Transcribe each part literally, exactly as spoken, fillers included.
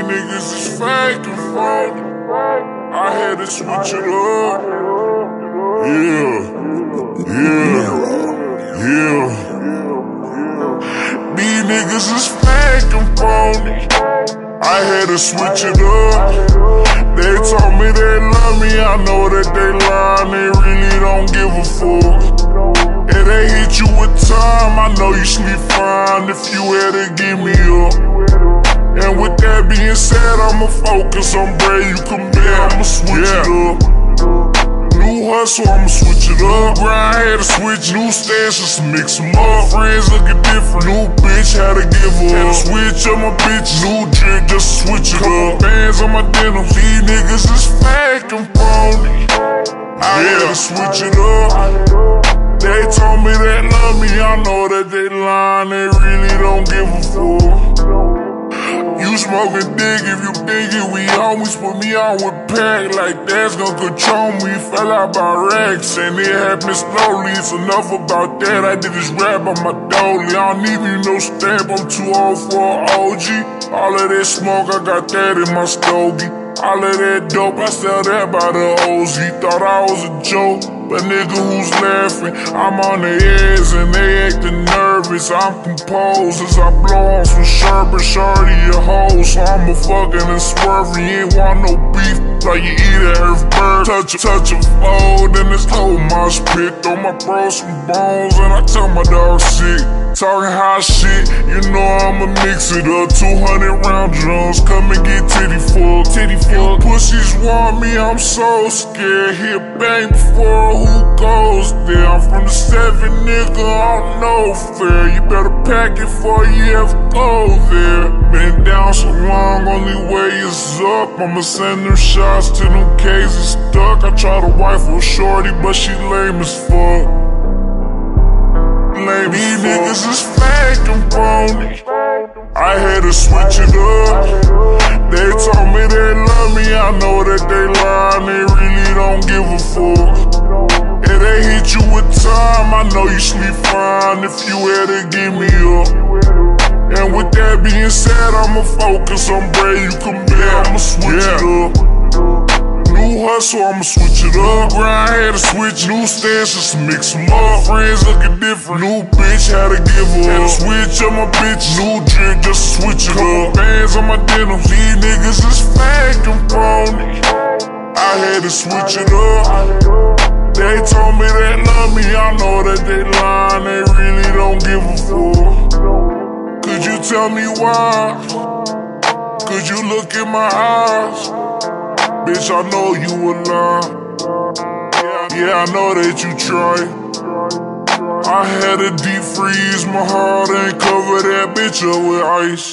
niggas is fake and phony. I had to switch it up. Yeah, yeah, yeah. These niggas is fake and phony. I had to switch it up. They told me they love me, I know that they lying, they really don't give a fuck. And they hit you with time, I know you sleep fine if you had to give me up. And with that being said, I'ma focus on bread you can bear, I'ma switch yeah. it up. New hustle, I'ma switch it up. Grind, had to switch, new stance, just mix them up. Friends looking different, new bitch, had to give up. Had to switch up my bitch, new drink, just switch it up. Bands on my denim, these niggas is fake and phony. I yeah. had to switch it up. They told me they love me, I know that they lying, they really don't give a fuck. You smoking dick if you think it, we always put me on with pack, like that's gonna control me. Fell out by racks and it happened slowly, it's enough about that. I did this rap on my dolly, I don't need me no stamp, I'm too old for an O G. All of that smoke, I got that in my stogie. All of that dope, I sell that by the O Z. Thought I was a joke, but nigga who's laughing? I'm on the edge and they acting nervous. I'm composed as I blow on some sherbet. Shorty a hoe, so I'm a fucking and swerving. You ain't want no beef, like you eat a earth bird. Touch a, touch a fold in this whole mosh pit. Throw my bro some bones and I tell my dog sick. Talking hot shit, you know I'ma mix it up. Two hundred round drums, come and get titty full. Titty full. Pussies want me, I'm so scared. Hit bang before who goes there. I'm from the seven, nigga, I don't know fair. You better pack it before you ever go there. Been down so long, only way is up. I'ma send them shots to them cases stuck. I try to wife a shorty, but she lame as fuck. Lame These niggas is fake and phony. I had to switch it up. They told me they love me, I know that they lying, they really don't give a fuck. And they hit you with time, I know you sleep fine if you had to give me up. And with that being said, I'ma focus on bread you can bear, I'ma switch yeah. it up. New hustle, I'ma switch it up. Grind, had to switch, new stance, just mix them up. Friends looking different, new bitch, had to give up. Had to switch up my bitch, new drink, just switch it up. Bands on my denim, these niggas is fake and phony. I had to switch it up. They told me they love me, I know that they lying, they really don't give a fuck. Could you tell me why? Could you look in my eyes? Bitch, I know you a lie. Yeah, I know that you try. I had to deep freeze my heart and cover that bitch up with ice.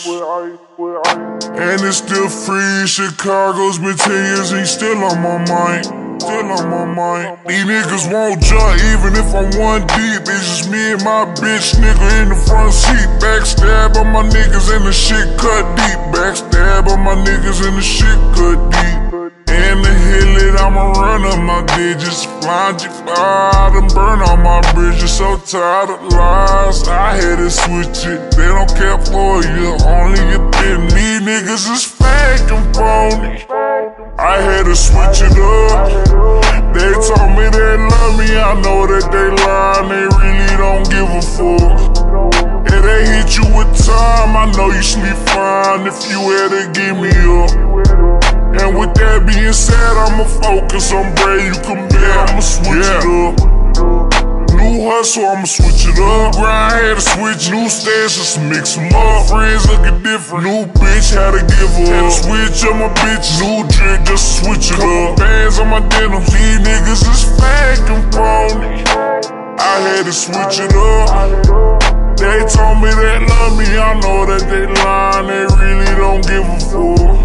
And it's still free. Chicago's been ten years and still on my mind. Still on my mind. These niggas won't jump even if I'm one deep. It's just me and my bitch nigga in the front seat. Backstab on my niggas and the shit cut deep. Backstab on my niggas and the shit cut deep. In the hill, I'ma run up my digits. Flying G five and burn all my bridges. So tired of lies, I had to switch it. They don't care for you, only you been. These niggas is fake and phony. I had to switch it up. They told me they love me, I know that they lying, they really don't give a fuck. And they hit you with time, I know you sleep fine if you had to give me up. And with that being said, I'ma focus on bread you can bear, I'ma switch yeah. it up. New hustle, I'ma switch it up. Grind, had to switch, new stance, just mix them up. Friends looking different, new bitch, had to give up. Had to switch up my bitch, new drink, just switch it up. Bands on my denim, these niggas is fake and phony. I had to switch it up. They told me they love me, I know that they lying, they really don't give a fuck.